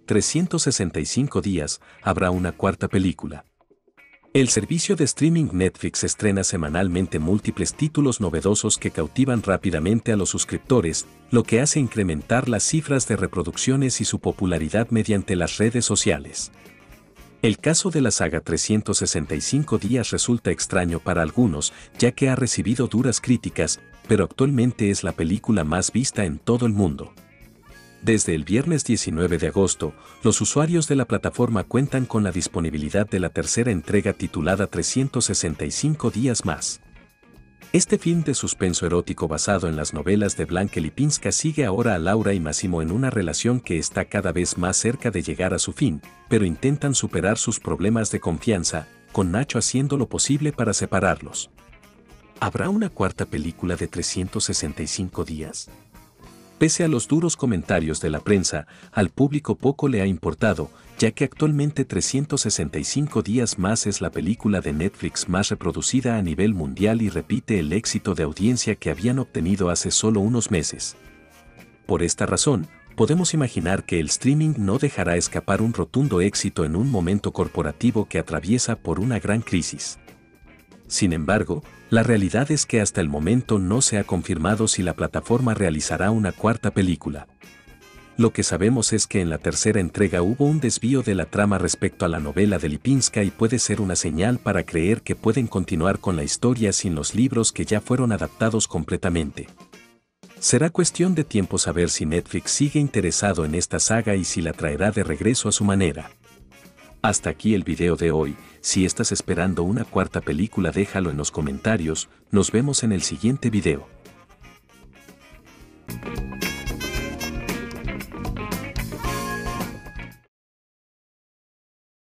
365 días, habrá una cuarta película. El servicio de streaming Netflix estrena semanalmente múltiples títulos novedosos que cautivan rápidamente a los suscriptores, lo que hace incrementar las cifras de reproducciones y su popularidad mediante las redes sociales. El caso de la saga 365 días resulta extraño para algunos, ya que ha recibido duras críticas, pero actualmente es la película más vista en todo el mundo. Desde el viernes 19 de agosto, los usuarios de la plataforma cuentan con la disponibilidad de la tercera entrega titulada 365 días más. Este film de suspenso erótico basado en las novelas de Blanca Lipinska sigue ahora a Laura y Massimo en una relación que está cada vez más cerca de llegar a su fin, pero intentan superar sus problemas de confianza, con Nacho haciendo lo posible para separarlos. ¿Habrá una cuarta película de 365 días? Pese a los duros comentarios de la prensa, al público poco le ha importado, ya que actualmente 365 días más es la película de Netflix más reproducida a nivel mundial y repite el éxito de audiencia que habían obtenido hace solo unos meses. Por esta razón, podemos imaginar que el streaming no dejará escapar un rotundo éxito en un momento corporativo que atraviesa por una gran crisis. Sin embargo, la realidad es que hasta el momento no se ha confirmado si la plataforma realizará una cuarta película. Lo que sabemos es que en la tercera entrega hubo un desvío de la trama respecto a la novela de Lipinska y puede ser una señal para creer que pueden continuar con la historia sin los libros que ya fueron adaptados completamente. Será cuestión de tiempo saber si Netflix sigue interesado en esta saga y si la traerá de regreso a su manera. Hasta aquí el video de hoy. Si estás esperando una cuarta película, déjalo en los comentarios. Nos vemos en el siguiente video.